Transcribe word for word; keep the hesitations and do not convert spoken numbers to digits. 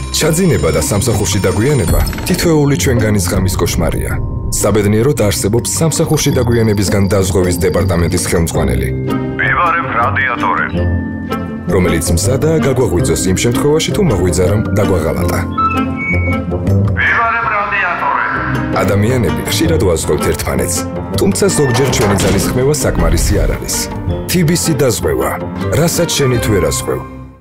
ჩაძინება და სამსახურში დაგვიანება თითოეული ჩვენგანის ღამის კოშმარია. საბედნიეროდ არსებობს სამსახურში დაგვიანებისგან დაზღვევის დეპარტამენტის ხელმძღვანელი. ვივარებ რადიატორებს. რომელიც მზადაა გაგვაღვიძოს იმ შემთხვევაში, თუ მაღვიძარამ დაგვაღალატა. ვივარებ რადიატორებს. ადამიანები ხშირად ვაზღვევთ ერთმანეთს, თუმცა ზოგჯერ ჩვენი ძალის ხმევა საკმარისი არ არის. თი ბი სი დაზღვევა, რასაც შენით ვერ აზღვევ.